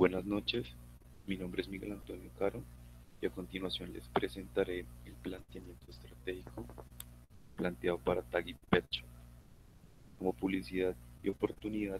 Buenas noches, mi nombre es Miguel Antonio Caro y a continuación les presentaré el planteamiento estratégico planteado para Tag y Pet Shop. Como publicidad y oportunidad,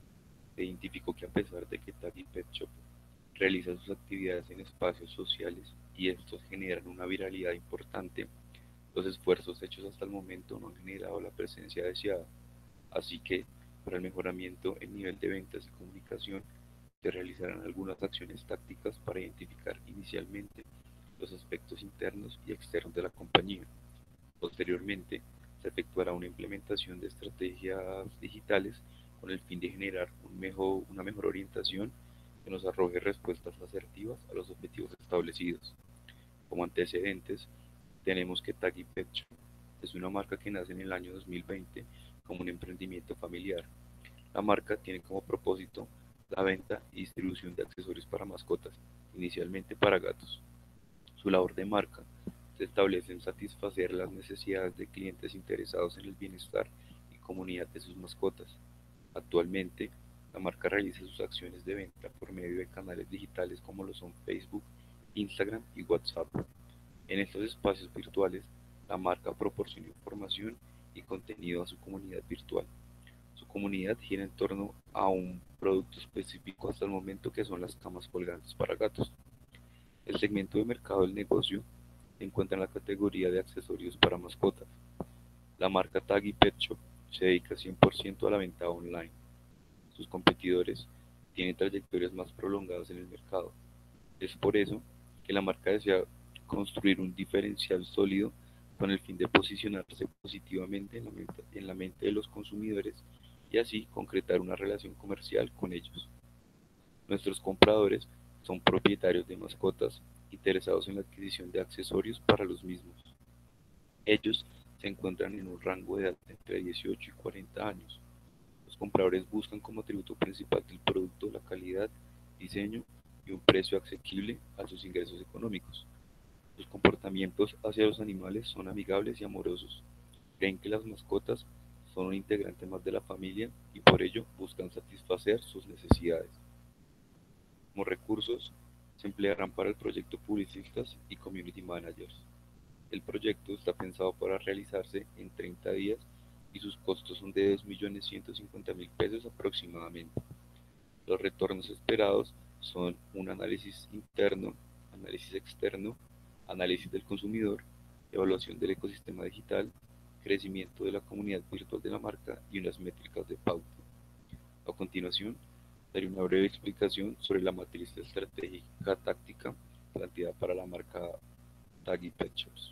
se identificó que a pesar de que Tag y Pet Shop realiza sus actividades en espacios sociales y estos generan una viralidad importante, los esfuerzos hechos hasta el momento no han generado la presencia deseada. Así que, para el mejoramiento en nivel de ventas y comunicación, se realizarán algunas acciones tácticas para identificar inicialmente los aspectos internos y externos de la compañía. Posteriormente, se efectuará una implementación de estrategias digitales con el fin de generar una mejor orientación que nos arroje respuestas asertivas a los objetivos establecidos. Como antecedentes, tenemos que Taggy Pet Shop es una marca que nace en el año 2020 como un emprendimiento familiar. La marca tiene como propósito la venta y distribución de accesorios para mascotas, inicialmente para gatos. Su labor de marca se establece en satisfacer las necesidades de clientes interesados en el bienestar y comunidad de sus mascotas. Actualmente, la marca realiza sus acciones de venta por medio de canales digitales como lo son Facebook, Instagram y WhatsApp. En estos espacios virtuales, la marca proporciona información y contenido a su comunidad virtual. Su comunidad gira en torno a un producto específico hasta el momento que son las camas colgantes para gatos. El segmento de mercado del negocio se encuentra en la categoría de accesorios para mascotas. La marca Taggy Pet Shop se dedica 100% a la venta online. Sus competidores tienen trayectorias más prolongadas en el mercado. Es por eso que la marca desea construir un diferencial sólido con el fin de posicionarse positivamente en la mente de los consumidores y así concretar una relación comercial con ellos. Nuestros compradores son propietarios de mascotas interesados en la adquisición de accesorios para los mismos. Ellos se encuentran en un rango de edad entre 18 y 40 años. Los compradores buscan como atributo principal del producto la calidad, diseño y un precio asequible a sus ingresos económicos. Sus comportamientos hacia los animales son amigables y amorosos. Creen que las mascotas son un integrante más de la familia y por ello buscan satisfacer sus necesidades. Como recursos, se emplearán para el proyecto publicistas y community managers. El proyecto está pensado para realizarse en 30 días y sus costos son de 2.150.000 pesos aproximadamente. Los retornos esperados son un análisis interno, análisis externo, análisis del consumidor, evaluación del ecosistema digital, crecimiento de la comunidad virtual de la marca y unas métricas de pauta. A continuación, daré una breve explicación sobre la matriz estratégica táctica planteada para la marca Taggy Pet Shops.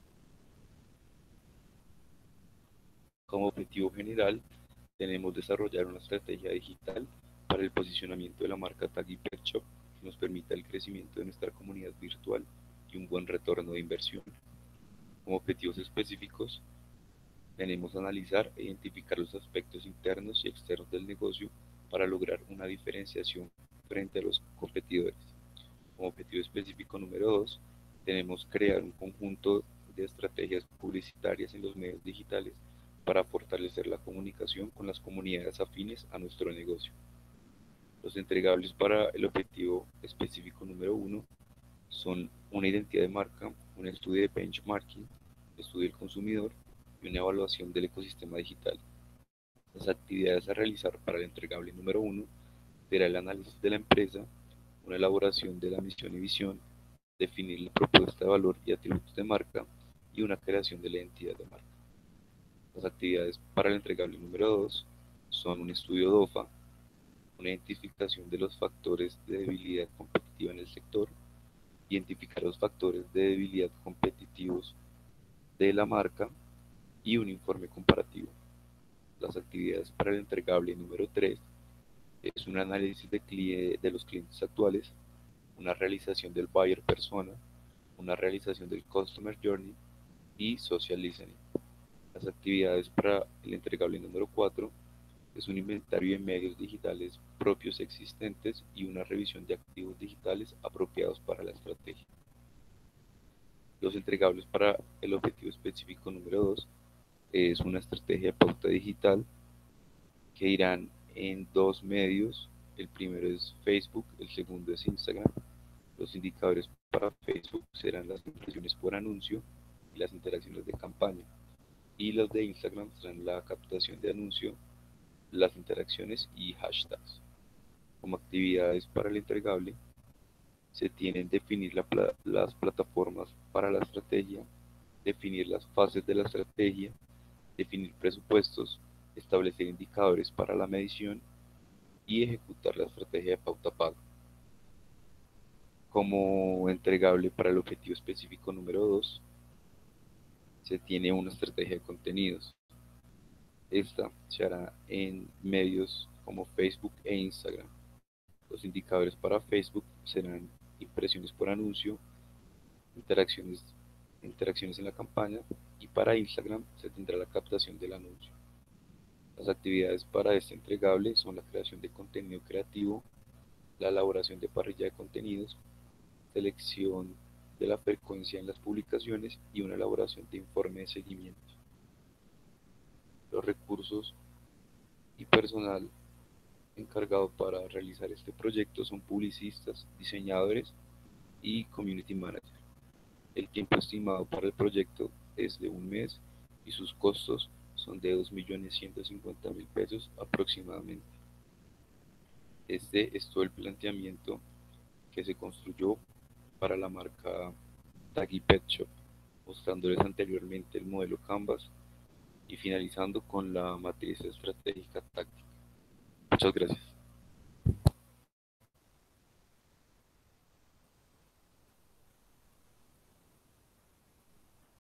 Como objetivo general, tenemos desarrollar una estrategia digital para el posicionamiento de la marca Taggy Pet Shop que nos permita el crecimiento de nuestra comunidad virtual y un buen retorno de inversión. Como objetivos específicos, tenemos analizar e identificar los aspectos internos y externos del negocio para lograr una diferenciación frente a los competidores. Como objetivo específico número 2, tenemos crear un conjunto de estrategias publicitarias en los medios digitales para fortalecer la comunicación con las comunidades afines a nuestro negocio. Los entregables para el objetivo específico número 1 son una identidad de marca, un estudio de benchmarking, estudio del consumidor y una evaluación del ecosistema digital. Las actividades a realizar para el entregable número 1 será el análisis de la empresa, una elaboración de la misión y visión, definir la propuesta de valor y atributos de marca y una creación de la identidad de marca. Las actividades para el entregable número 2 son un estudio DOFA, una identificación de los factores de debilidad competitiva en el sector, identificar los factores de debilidad competitivos de la marca y un informe comparativo. Las actividades para el entregable número 3 es un análisis de los clientes actuales, una realización del buyer persona, una realización del customer journey y social listening. Las actividades para el entregable número 4 es un inventario de medios digitales propios existentes y una revisión de activos digitales apropiados para la estrategia. Los entregables para el objetivo específico número 2 es una estrategia de pauta digital que irán en dos medios El primero es Facebook, el segundo es Instagram. Los indicadores para Facebook serán las impresiones por anuncio y las interacciones de campaña. Y los de Instagram serán la captación de anuncio, las interacciones y hashtags. Como actividades para el entregable, se tienen definir las plataformas para la estrategia, definir las fases de la estrategia, definir presupuestos, establecer indicadores para la medición y ejecutar la estrategia de pauta paga. Como entregable para el objetivo específico número 2, se tiene una estrategia de contenidos. Esta se hará en medios como Facebook e Instagram. Los indicadores para Facebook serán impresiones por anuncio, interacciones, interacciones en la campaña, y para Instagram se tendrá la captación del anuncio. Las actividades para este entregable son la creación de contenido creativo, la elaboración de parrilla de contenidos, selección de la frecuencia en las publicaciones y una elaboración de informe de seguimiento. Los recursos y personal encargado para realizar este proyecto son publicistas, diseñadores y community manager. El tiempo estimado para el proyecto es de un mes y sus costos son de 2.150.000 pesos aproximadamente. Este es todo el planteamiento que se construyó para la marca Taggy Pet Shop, mostrándoles anteriormente el modelo Canvas y finalizando con la matriz estratégica táctica. Muchas gracias.